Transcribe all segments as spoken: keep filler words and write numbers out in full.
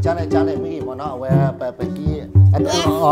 จ้าเลยจ้าเลยไม่กี่วันเนาะเว้ยไปไปที่อันนี้อ๋อ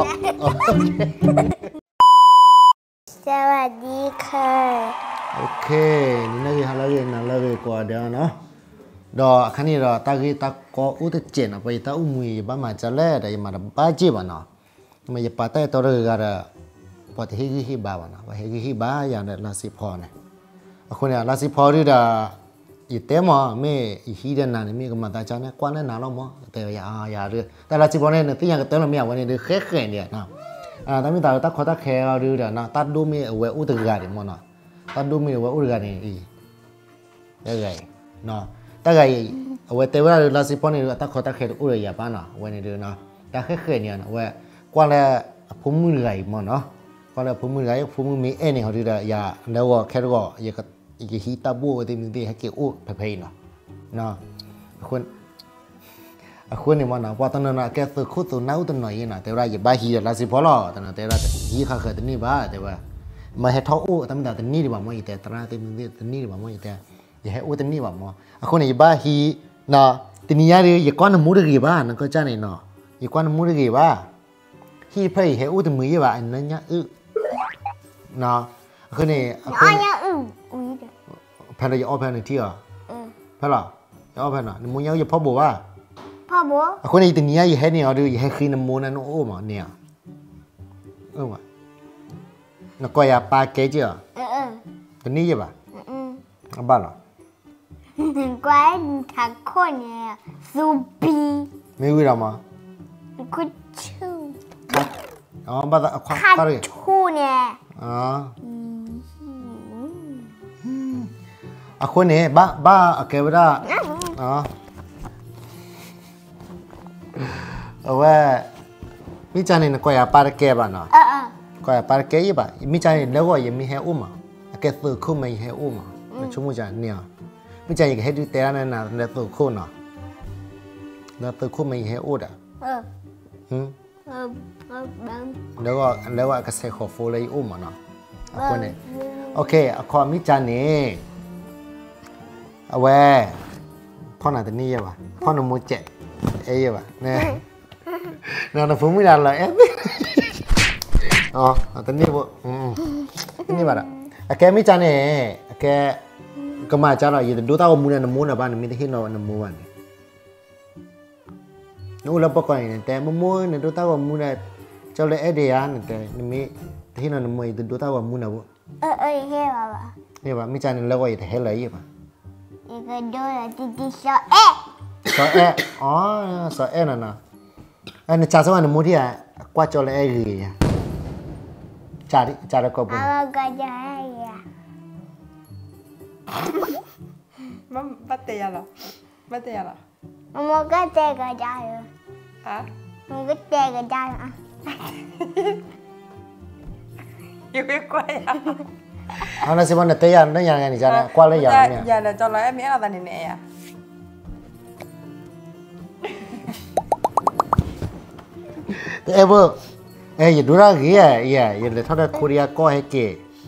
สวัสดีค่ะโอเคนี่นั่งฮัลโหลกันนั่งเลยกว่าเดี๋ยวเนาะดอกคันนี้เราตากีตาก็อุตเจนไปตาอุ้มยบ้ามาจะเล่ได้มาบ้าจีบเนาะมันจะปัตย์ตัวเรื่องอะไรพอที่ฮิฮิบ้าเนาะว่าฮิฮิบ้าอย่างนั้นลาสิพอเนี่ยคนเนี่ยลาสิพอที่เราอีเต็มอ่ะไม่อีฮิเดนนั่นไม่ก็มาตาจานเนี่ยกว่านั้นน่าล้อมแต่อย่าอย่าเรื่องแต่ลาสิพอเนี่ยที่อย่างก็เต็มแล้วไม่เอาวันนี้เรื่องแค่แค่เนี่ยนะอ่าแต่ไม่ตาตาขอตาแค่เราเรื่องนะตาดูไม่เอาไว้อุตกาดิมั้งเนาะตาดูไม่เอาไว้อุตกาดิอียังไงเนาะแต่ไงเอาไว้แต่ว่าลาสิพอเนี่ยตาขอตาแค่อุตยาบ้านเนาะวันนี้เรื่องเนาะตาแค่แค่เนี่ยนะว่ากว่าแล้วพุ่มมือไหลมั้งเนาะกว่าแล้วพุ่มมือไหลพุ่มมือมีเอ็นเขาดีละอย่าแล้วก็แค่ก็อย่าก็อีกฮิตาบูที่มีที่ให้เกี่ยวอุเพย์เนาะเนาะคนคนนี่มันนะว่าตอนนั้นแกสุดขุดสุดน้าตัวหน่อยนะแต่ว่าอย่าบ้าฮีลาสิพอลตอนนั้นแต่ว่าฮีข้าเคยตัวนี้บ้าแต่ว่ามาให้ท้ออุตั้งแต่ตัวนี้ดีกว่ามั้งอีแต่ตราตัวนี้ตัวนี้ดีกว่ามั้งอีแต่อย่าให้อุตัวนี้ว่ามั้งคนนี่บ้าฮีเนาะตัวนี้ยังอย่าก้อนมูดกี่บ้านั่นก็จ้าเนี่ยเนาะอย่าก้อนมูดกี่บ้าฮีเพย์ให้อุตัวมือว่าอันนั้นเนี่ยอึเนาะคนนี่คนแพนเลยอย่าอ้อแพนหนึ่งที่อ่ะแพนหรออย่าอ้อแพนอ่ะมึงยังอย่าพ่อบอกว่าพ่อบัวคนนี้ตัวนี้อย่าให้เนี่ยเอาดูอย่าให้คืนน้ำมูนั่นโอ้มาเนี่ยเออมานักก็อย่าปาเกจิอ่ะเออเออตัวนี้ยังป่ะอืมบ้าหรอถึงกว่าทักคนเนี่ยซูปีไม่รู้หรอมาคุดชูอ๋อบ้าควักอะไรชูเนี่ยอ๋ออ่ะคนนี้บ้าบ้าเก็บไว้ได้อ๋อเอาไว้มิจฉานี่ก็อย่าปาร์เก็บบ้านเนาะก็อย่าปาร์เก็บยี่บ้ามิจฉานี่แล้วก็ยังมีให้อุ้มอ่ะแค่ตัวคู่ไม่ให้อุ้มอ่ะไม่ชั่วโมงจานเนี่ยมิจฉานี่ก็ให้ดูแต่ละนั่นน่ะแล้วตัวคู่เนาะแล้วตัวคู่ไม่ให้อุ้มอ่ะอืมแล้วก็แล้วก็ก็ใส่ขอฟูเลยอุ้มอ่ะเนาะคนนี้โอเคขอมิจฉานี่เอาไว้พ่อหน้าตัวนี้ยังบ้าพ่อหนุ่มมือเจ็บเอ้ยว่ะเนี่ยนั่นน่ะผมไม่ได้เลยเอ๊ะอ๋อตอนนี้บ่อืมนี่บ่ล่ะแกไม่จานเนี่ยแกก็มาจ้าเราอยู่ดูตาว่ามูนน้ำมูนน่ะบ้านมีแต่ที่นอนน้ำมูนนี่นู่นเราปกติเนี่ยแต่มูนเนี่ยดูตาว่ามูนน่ะเจ้าเลยเอเดียนแต่นี่มีที่นอนน้ำมูนอยู่ดูตาว่ามูนน่ะบ่เออเออเฮ้ยว่ะนี่ว่าไม่จานเนี่ยแล้วก็อยู่แต่เฮเลยป่ะอีกโดนติดๆซอเอ๊ะซอเอ๊ะอ๋อซอเอ๊ะนั่นน่ะอันนี้จ่าสวรรค์มูที่อ่ะกว่าเจ้าเลยเอเดียจ่าดิจ่าแล้วก็บ่เอาก็จะให้อ่ะมันบัตเตียหรอบัตเตียหรอมันก็เจ๊ก็ได้เหรอฮะมันก็เจ๊ก็ได้อ่ะอยู่ไม่กล้วยอ่ะเอาละสิวันนี้เตยนั่นยังไงนี่จ้าเนี่ยกว่าเลยยังเนี่ยอย่าเลยจอดเลยไม่เอาแต่เนี่ยอ่ะเอเวอร์เอ้ยดูรากี่อ่ะเอ้ยยันเลยท่านั้นโคเรียก็ให้เก๋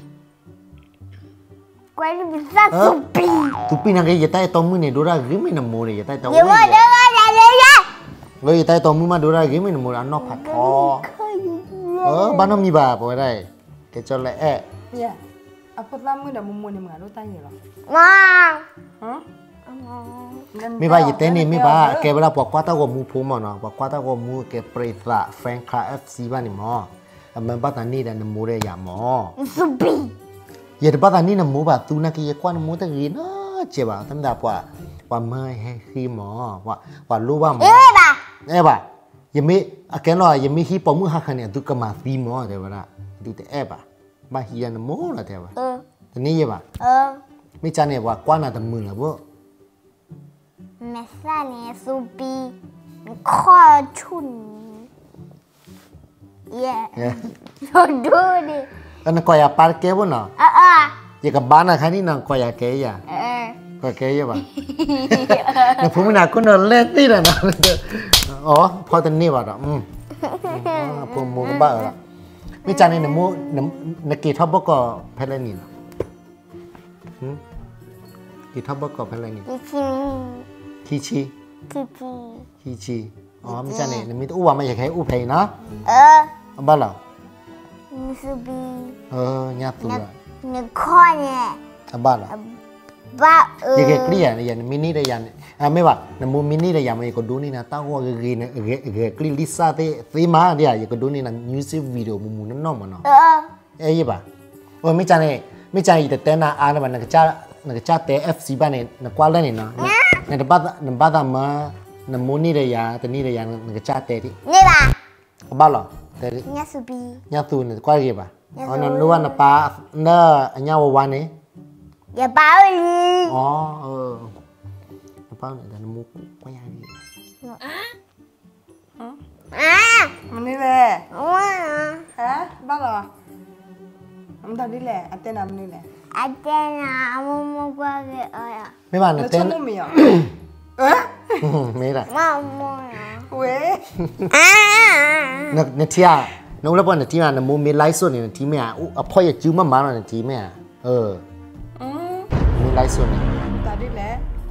กว่าจะเป็นสัตว์สุปีสุปีนั่งกี่ยัดใต้ตัวมือเนี่ยดูรากี่ไม่น้ำมูเลยยัดใต้ตัวเดี๋ยวว่าเดี๋ยวว่าเดี๋ยวว่าเลยยัดใต้ตัวมือมาดูรากี่ไม่น้ำมูอันนอกผัดทอเออบ้านน้องมีบาปอะไรแกจอดเลยเอ๊ะเนี่ยเอาพดล่ามือเดี๋ยวมุมมุมเนี่ยเหมือนรู้ตาอยู่หรอมาฮะมีบ้ายัดเต้นี่มีบ้าแกเวลาปอกว่าตากมูพูมั้งเนาะปอกว่าตากมูแกเปรตละแฟนคลับเอฟซีบ้านนี่มั้งมันบ้านนี้เดี๋ยวน้ำมูเลยอย่ามั้งสุปีอย่าบ้านนี้น้ำมูแบบตูนักยี่กว่าน้ำมูตะกี้เนาะเจ็บอ่ะทำได้ป่ะว่าเมื่อให้ขี้มั้งว่าว่ารู้ว่ามั้งเอ๊ะบ่ะเอ๊ะบ่ะยังมีแกเนาะยังมีขี้ปอมือหักขันเนี่ยตุกมาฟีมั้งเดี๋ยวว่าดูแต่เอ๊ะบ่ะบ้าขี้ยันน้ำมูละเดี๋ยวว่าตอนนี้ยังบ่ะเออไม่จานเนี่ยว่ากว่าน่าจะมือละบ่แม่ซ่าเนี่ยสุปีข้อชุนเย่ดูดิอันนั้นก็อย่าปาร์เก็บบ่เนาะอ่ะอ่ะอย่ากับบ้านนะคันนี้นั่งก็อย่าเกย์อ่ะเออก็เกย์บ่ะเนี่ยผมไม่น่าคุณนอนเล่นนี่นะอ๋อพอตอนนี้บ่ะอืมผมมูก็บ้าละไม่จานนี่เนี่ยมูนักกีฬาบ่ก็แพ้เล่นนี่นะหืมกีฬาบ่ก็แพ้เล่นนี่คิชิคิชิคิชิคิชิอ๋อไม่ใช่เนี่ยมีตัวว่าไม่อยากให้อู้เพย์เนาะเออบ้าเหรอมิซูบีเออญาติตัวนึกข้อเนี่ยบ้าเหรอบ้าเออยังไงเคลียร์เนี่ยยันมินิได้ยันอ่ะไม่ว่าน้ำมูมินิได้ยันมันก็ดูนี่นะตั้งว่าเกย์เนี่ยเกย์เกย์คลีลิซ่าเต้ซีมาเดียยังก็ดูนี่นะมิวสิกวิดีโอมุมนั้นน้องมันเนาะเออเอ้ยป่ะโอ้ไม่ใช่เนี่ยไม่ใช่แต่เต้นนะอ่านมันนักจ้านักจ้าเต้เอฟซีบ้านเนี่ยนักกวาดเลยเนาะเนี่ยบ้านเนี่ยบ้านมาน้ำมูนี่ได้ยันแต่นี่ได้ยันนักจ้าเต้ที่นี่ป่ะบ้าเหรอเต้มิซูบีญาติตัวเนี่ยกวาดกี่ป่ะอ๋อนั่นรู้ว่าน้าป้าเน้ออันยาววันนี้อย่าเบาเลยอ๋อเออน้าป้าเนี่ยแต่น้ำมูกว้างนี่อ่ะมันนี่แหละว้าฮะบ้าเหรอมันตอนนี้แหละอันเต้นน้ำนี่แหละอาเจน่ะมุมมุกว่าเกอเออไม่บ้านแล้วเต้ชนอบมุมมีเหรอเอ๊ะไม่ได้มามุมเว้ยอ่ะเนเนที่อ่ะน้องเล่าว่าเนที่อ่ะน้ำมูมีไลฟ์สดเนี่ยที่แม่อ่ะอ่ะพ่ออย่าจิ้มมาบ้านเราเนที่แม่อ่ะเอออืมมีไลฟ์สดเนี่ยตอนนี้แหละ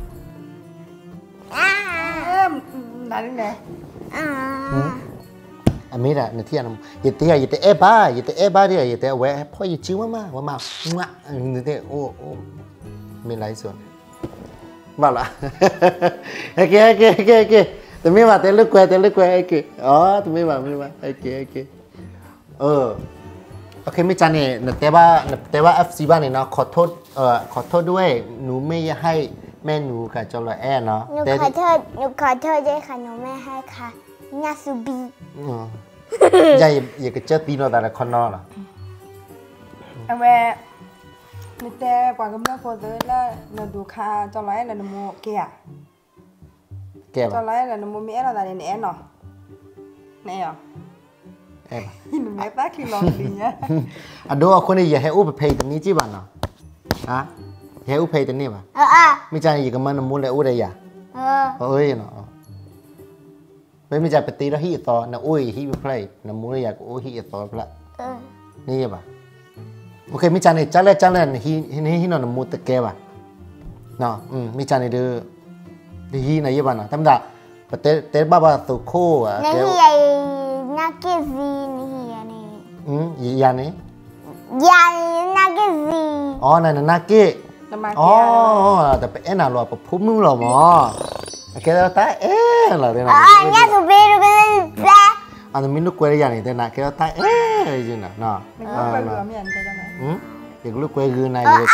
อ่ะเอ๊ะตอนนี้แหละอ่ะอเมริกาเนที่อ่ะอย่าเตะอย่าเตะเอ๊ะบ้าอย่าเตะเอ๊ะบ้าดิอย่าเตะเว้ยพ่ออย่าจิ้มมามาว่ามามาเนที่โอ้โอ้มีไลฟ์สดบ้าละโอเคโอเคโอเคโอเคแต่ไม่มาเตะลึกกว่าเตะลึกกว่าโอเคอ๋อแต่ไม่มาไม่มาโอเคโอเคเออโอเคไม่จานเนี่ยแต่ว่าแต่ว่าเอฟซีบ้านเนี่ยเนาะขอโทษเอ่อขอโทษด้วยหนูไม่ให้แม่หนูกับจอร์แอนเนาะหนูแต่ขอโทษหนูขอโทษด้วยค่ะหนูไม่ให้ค่ะมิซูบีอ๋ออย่าอย่ากระเจิดตีนเราแต่ละคนนอนเหรอเอาแม่มีแต่กว่ากำลังโคตรแล้วเราดูค่าจอร้อยแล้วนโมเกียแกจอป่ะร้อยแล้วนโมมีอะไรแต่เนี่ยเนาะเนี่ยเหรอแอบป่ะหินแม่ตาคือลองดีเนี่ยอ่ะดูเอาคนนี้อย่าให้อุปเพย์ตรงนี้จีบันเนาะอ่ะอย่าให้อุปเพย์ตรงนี้ป่ะเอออ่ะไม่จานอย่ากับมันมูเลยอุได้ยาเออเอ้ยเนาะไม่ไม่จานไปตีแล้วฮีต่อนะอุ้ยฮีไปเพลย์นะมูเลยอยากโอ้ฮีต่อไปละเออนี่ป่ะโอเคไม่จานเนี่ยจ้าเล่จ้าเล่ฮีฮีฮีนอนมูตะแกป่ะเนาะอืมไม่จานเนี่ยเด้อเดี๋ยวฮีนะยี่ป่ะเนาะทำได้ปะเตเตบ้าบ้าสุโคอ่ะนี่แกเฮียนักเก็ตซีนี่เฮียนี่อืมยานี่ยานักเก็ตซีอ๋อนั่นน่ะนักเก้น้ำมาอ๋อเกียแต่ไปเอ็นอ่ะรอปะพุ่มมึงหรอหมอโอเคแล้วตาเอ๊ะเหรอเดี๋ยวนะอ่ะมิซูบีดูกันแล้อันนี้มินุกเวรอย่างนี้เดี๋ยวนะแค่ตาเอ๊ะจริงนะเนาะนึกว่าไปเหลือไม่เห็นใช่ไหมอืมอยากลูกเวรนายอยาก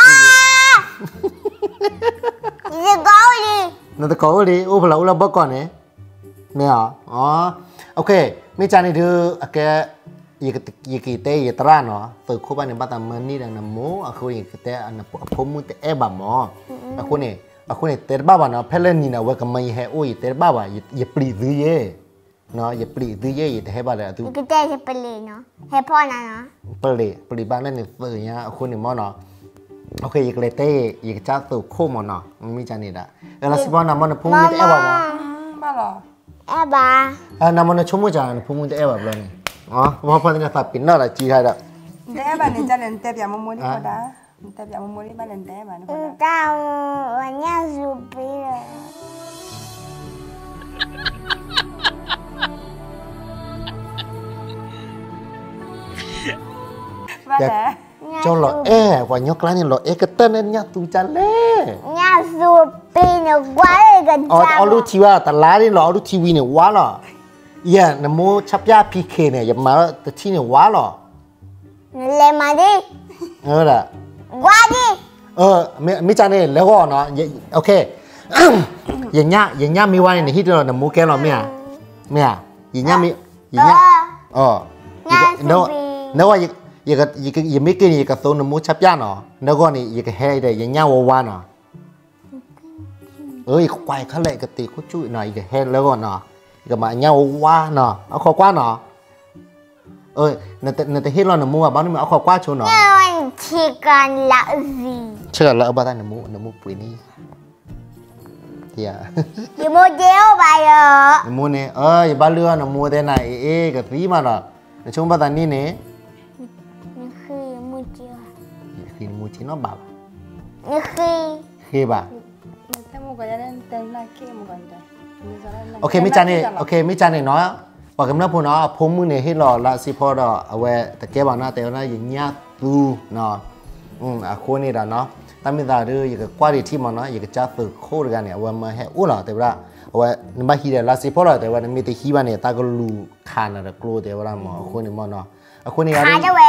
จะก้าวดินั่นตะโกนดิโอ้พลังอุลาบก่อนเนี่ยเนี่ยอ๋อโอเคไม่จานี่ดูโอเคยี่กยี่กี่เตยี่ตราเนาะตัวคู่บ้านในบ้านตามมันนี่ดังนั้นโมอ่ะคุณยี่กี่เตอันนั้นผมมุดเอ๊ะบ้าหมออ่ะคุณเนี่ยอ่ะคุณเนี่ยเตอบ้าบ้าเนาะเพลนี่นะว่าก็ไม่ให้โอ้ยเตอบ้าบ้ายี่ปลีดื้อเย่เนาะยี่ปลีดื้อเย่ยี่เตะบ้าเลยอ่ะตูก็ได้จะไปเลยเนาะให้พ่อนะเนาะปลีปลีบ้านนั่นเนี่ยตัวเนี้ยคุณเนี่ยมอเนาะโอเคยี่กเลยเตยี่จ้าตัวคู่มอเนาะมันไม่จานี่ละแล้วสิบวันน้ำมันพุ่งมีเอ๊ะบ้าหมอบ้าเหรอเอ๊ะบ้าอ่ะน้ำมันชุ่มจังพุ่งมีเอ๊ะบ้าเลยนี่อ๋อพอพอเนี่ยสับปินน่ะละจีไทยละเด้บ้านนี่จะเล่นเตะยาโมโมนี่ก็ได้เตะยาโมโมนี่บ้านเล่นเตะบ้านนี่ก็ได้ตาวันนี้ซูบีเลยบ้านไหน cho lo e và nhóc lá này lo e cái tên nên nhá tu cha lê nhàซูบีเนี่ยquá là gần ở ở lúc thi vào ta lá đi lo ở lúc thi vi này quá lo yeah nằm mua chấp giá pê ca này giờ mà ta thi này quá lo lên mà đi ờ là quá đi ờ mấy mấy cha này lấy hoa nó ok giờ nhá giờ nhá mi qua này hít rồi nằm mua cái lo mía mía giờ nhá mi giờ nhá ờ nếu nếu mà giờ cái giờ cái giờ mấy cái này cái số nằm mua chấp giá nó nếu có này giờ cái hay đây giờ nhá hoa hoa nó ơi quay khá lệ cái tí có chui này cái hay lấy hoa nó cái mà nhá hoa nó áo khó quá nó ơi người ta người ta hít lo nằm mua bao nhiêu áo khó quá chỗ nó nhưng chỉ cần là gì chưa lỡ bao tay nằm mua nằm mua quỷ đi thì à chỉ mua chéo bài ở nằm mua này ơi ba lưa nằm mua thế này ê cái tí mà rồi nói chung bao tay ní nè khi mua chéo khi mua chỉ nó bảo khi khi bà เตะโมก็จะเล่นเตะหน้าเกมกันได้โอเคมิจานนี่โอเคมิจานนี่เนาะปากกำลังพูดเนาะผมมือเนี่ยให้รอละสิพอดอเอาไว้แต่แกบอกนะแต่ว่าอย่างเงี้ยตูเนาะอืมอ่ะคนนี้ละเนาะตั้งมีตาดูอย่างกว่าดีที่มันเนาะอย่างจับตัวโคตรกันเนี่ยว่ามาให้อู้หล่อแต่ว่าเอาไว้นี่มาฮีเดละสิพอดอแต่ว่ามีแต่ฮีบ้านเนี่ยตาก็รู้ขานอะไรกลัวแต่ว่าหมอคนนี้มันเนาะอ่ะคนนี้อะไรขาจะเว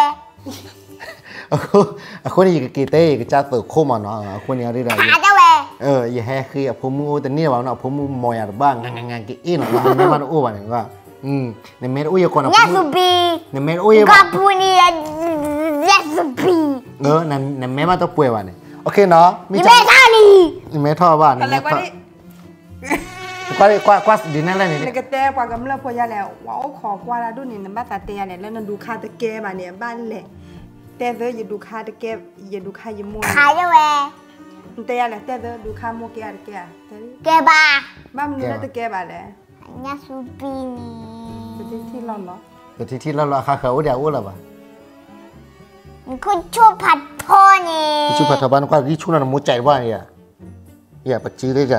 อ่ะคนนี้อย่างกีเต้อย่างจับตัวโคมันเนาะอ่ะคนนี้อะไรขาจะเวเอออย่าแห่คือผมมูแต่เนี่ยว่าเนาะผมมูมอยอะไรบ้างงานงานกี่อีเนาะมันมันอู้บ้านเนี่ยว่าอืมในเมรอุ้ยก่อนนะยาสูบีในเมรอุ้ยกาปูนียาสูบีเออในในเมรมาต้องป่วยว่ะเนี่ยโอเคเนาะมียี่จัเมทาลีในเมรท่อบ้านในอะไรเมรกว่าท่อนี้กว่ากว่ากว่าดีนั่นแหละนี่เลยก็แต่กว่ากำลังพอยาแล้วว้าวขอกว่าละดูนี่บ้านตาเตียเนี่ยแล้วนั่นดูคาตะแกมาเนี่ยบ้านแหละแต่เธออย่าดูคาตะแกอย่าดูคายมวยขาจะเวเตียแหละแต่เธอดูคาโมเกียตะแกเกบาบ้านมันดูตะแกบ้านแหละยาสูบีนี่ที่ที่ร้อนเนาะเดี๋ยวที่ที่เราเราคาเขาเดี๋ยวอู้แล้วป่ะคุณชูผัดพ่อนี่ชูพัฒบ้านกว่าที่ชูนั่นมูใจว่าเนี่ยอย่าปัจจื้อเลยจ้ะ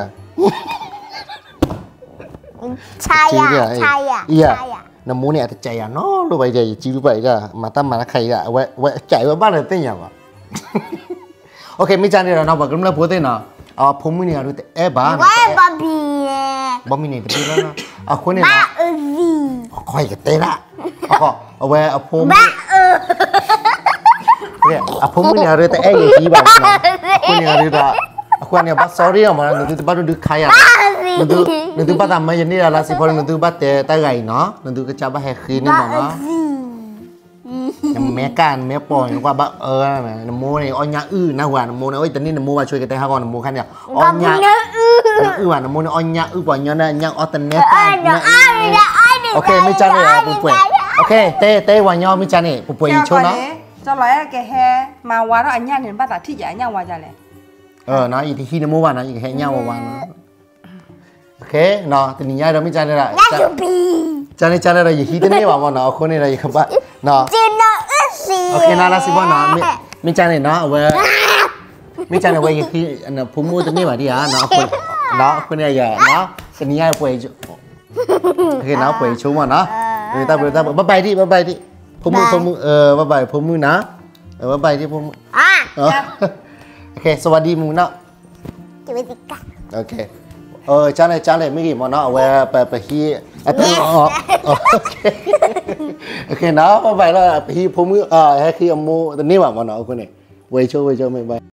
ชายอ่ะชายอ่ะ iya ชายอ่ะน้ำมูเนี่ยใจอ่ะเนาะรู้ไปใจจีรู้ไปจ้ะมาตั้มมาใครอ่ะไว้ไว้ใจว่าบ้านเราเต้นยังวะโอเคไม่จานเดียวเนาะบอกกันแล้วพูดเต้นเนาะอ๋อผมไม่เนี่ยรู้แต่เอ๊ะบ้าว่าบาบีเนี่ยบ่มีเนี่ยตะกี้แล้วเนาะอ่ะคนเนี่ยบ้าเนาะเอซีคอยกับเต้นละอ๋อเอาไว้เอาผมบ้าเออเนี่ยอ่ะผมไม่เนี่ยรู้แต่เอ๊ะยี่บ้าเนาะคนเนี่ยรู้แต่คนเนี่ยบ้า sorry อ่ะมันนึกถึงบ้าดูใครอ่ะบ้าซีนึกถึงนึกถึงบ้าทำไมยันนี่ละสิพอนึกถึงบ้าเตะตาไก่เนาะนึกถึงก็จะบ้าแหกคืนนี่บ้ามั้งเอเนาะซียังแม่การแม่ปองว่าบ้าเออนะน้ำมูนี่อ้อยยาอื้อนะหัวน้ำมูนะโอ้ยตอนนี้น้ำมูมาช่วยกันแต่ห้าก่อนน้ำมูคันเนี่ยอ้อยยาเนื้ออื้ออื้อว่าน้ำมูนี่อ้อยยาอื้อว่าเนี่ยยังอ้อตันเนเอตาอเดี๋ยวอ้ายเดี๋ยวอ้ายเดี๋ยวโอเคไม่จานเลยอ่ะปุ๊บโอเคเต้เต้วันยอไม่จานนี่ปุ๊บปุ๊บชนเนาะจะร้อยแกแฮมาว่าแล้วอันนี้เนี่ยบ้านตาที่ใหญ่เนี่ยว่าจะเลยเออเนาะอีที่ที่น้ำมูวันนะอีกแค่เงาวันนะโอเคเนาะตอนนี้ยายเราไม่จานเลยละยาสูบีจานนี่จานอะไรอยู่ที่ตรงนี้ว่ามันเนาะคนนี้เราอยู่กับบ้านเนาะจีนเอซีโอเคนะละสิบ่เนาะไม่ไม่จานนี่เนาะเอาไว้ไม่จานเอาไว้อยู่ที่อันนั้นพุ่มมูตรงนี้ว่าดีอ่ะเนาะคนเนาะคนนี้อย่าเนาะตอนนี้ยายป่วยโอเคเนาะป่วยชุ่มอ่ะเนาะเออตาเปิดตาเปิดบ๊ายบายดิบ๊ายบายดิพุ่มมูพุ่มมูเออบ๊ายบายพุ่มมูนะเออบ๊ายบายดิพุ่มมูอ่ะโอเคสวัสดีมูเนาะจะไปติดกันโอเคเออจ้าเลยจ้าเลยไม่กี่มอเนาะเอาไว้ไปไปที่อ่ะไปอ๋อโอเคโอเคเนาะไปแล้วไปที่พุ่มมูเออให้คืออมูตอนนี้ว่ามันเนาะคนนี้ไว้โชว์ไว้โชว์ไม่ไป